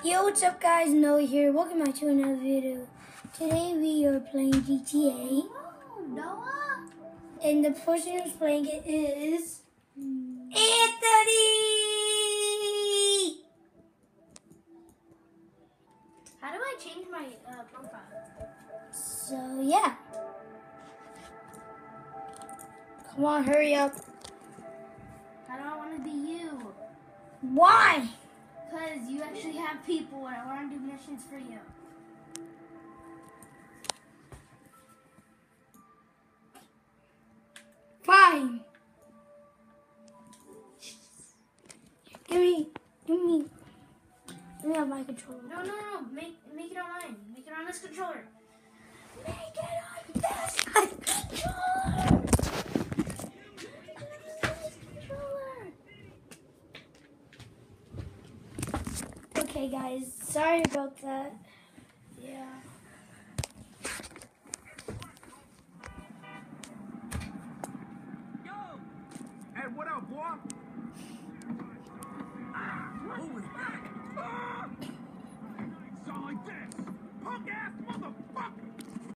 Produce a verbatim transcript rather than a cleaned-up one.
Yo, what's up guys, Noah here. Welcome back to another video. Today we are playing G T A. Oh, Noah! And the person who's playing it is Anthony! How do I change my uh, profile? So yeah. Come on, hurry up. How do I want to be you? Why? Because you actually have people and I want to do missions for you. Fine. Give me, give me, let me have my controller. No, no, no. Make, make it online. Make it on this controller. Make it on this controller. Okay, guys, sorry about that. Yeah. Yo! Hey, what up, boy? Ah, who is back?